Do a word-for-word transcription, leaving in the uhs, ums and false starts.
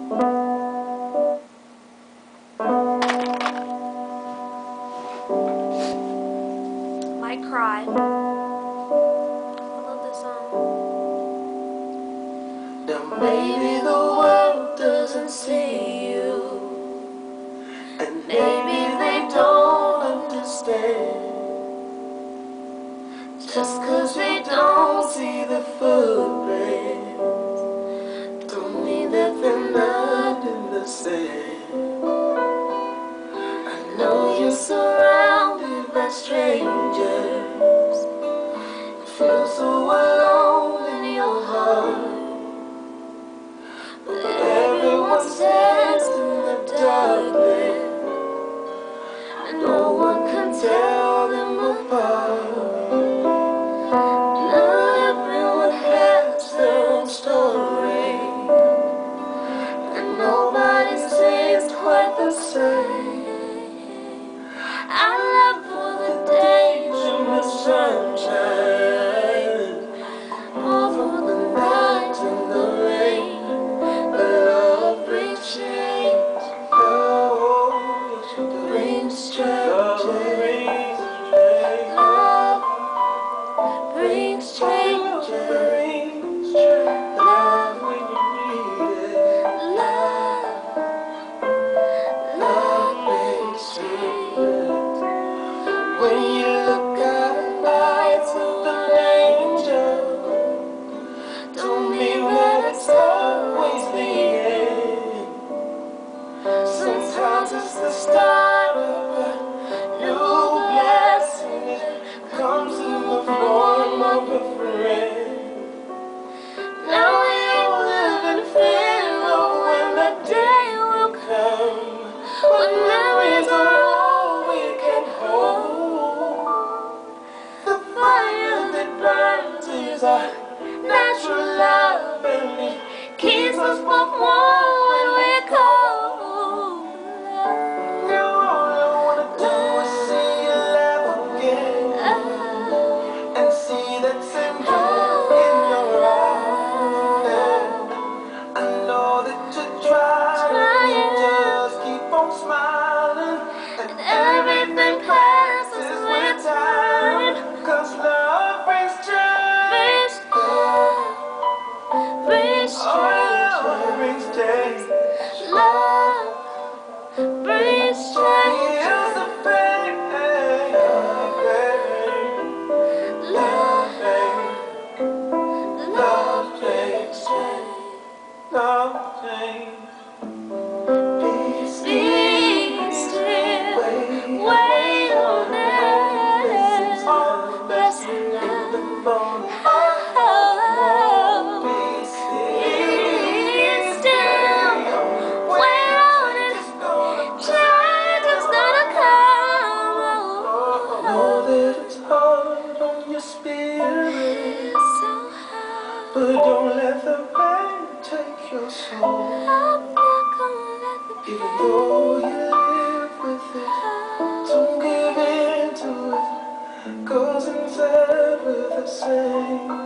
Might cry. I love this song. Now maybe the world doesn't see you, and maybe they don't understand. Just cause they don't see the footprints don't mean that they're not in the sand. I know you're surrounded by strangers, you feel so alone in your heart, but everyone stands in the darkness, and no one can tell them apart. Story, and nobody sings quite the same. I love for the days in the sunshine, all for the nights in the rain. But love brings change. Love brings change. Love brings change. When you look at the lights of an angel, don't mean that it's always the end. Sometimes it's the start of a new blessing. It comes in the form of a friend. Now we live in fear of when the day will come, when memories are all we can hold. Our natural love, and it keeps us both warm when we're cold. Now all I wanna do is see you laugh again, and see that same look in your eyes. I know that you're trying, you just keep on smiling, and everything passes with time, 'cause love brings joy. Love brings change. Love brings change. Heals the pain. Love brings, love brings change. Love brings peace. Be still. Wait on it. Blessing in the morning. But don't let the pain take your soul. I'm not gonna let the pain. Even though you live with it, don't give in to it, 'cause inside we're the same.